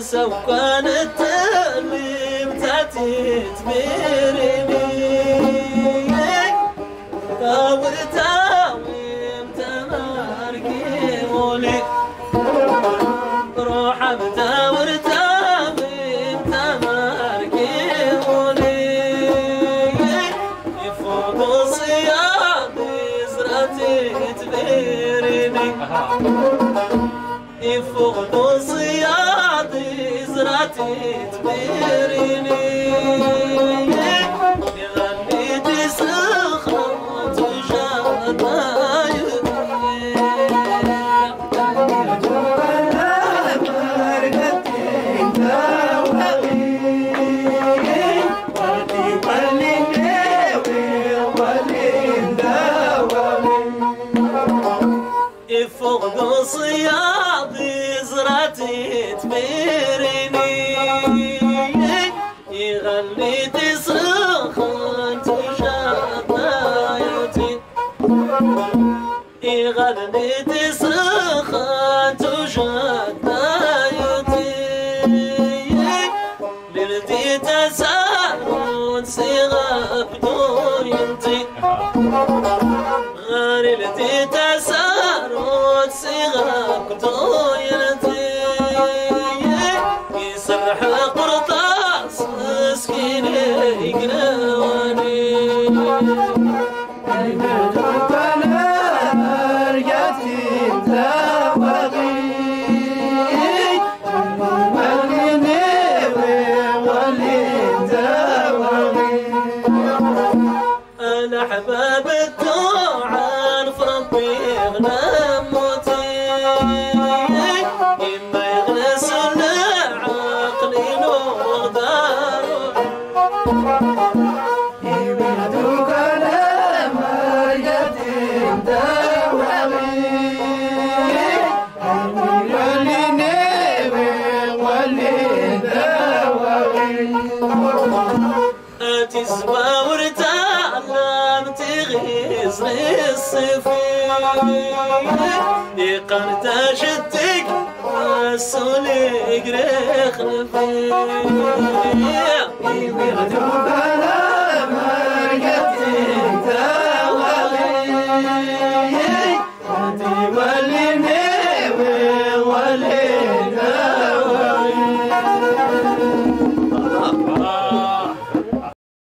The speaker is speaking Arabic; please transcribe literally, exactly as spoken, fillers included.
سوقان التلم تاتي تميرني داور تاويم تماركي مولي روح بداور تاويم تماركي مولي يفوق صيادي زرعتي تبيرني يفوق صيادي زرعتي تبيرني غنيتي سخرت وجدايدي يفوق صيادي زرعتي تبيرني يغنيتي سخنت وجدايتي يغنيتي سخنت وجدايتي لردي تسارون صيغة بدون ينتي غير لردي تسارون صيغة بدون ينتي يسرح قرطاس مسكين يقراوني أنا حباب الدوعان في ربي يغنم موتي إما يغنس عقلي وغدار يبردوك لما اليتيم داوغي واللي ناوي واللي داوغي أتي زباور تعلم تغيز الصفي يقرت شدك السولي قريخ نفي يبردوك لما اليتيم داوغي واللي ناوي واللي داوغي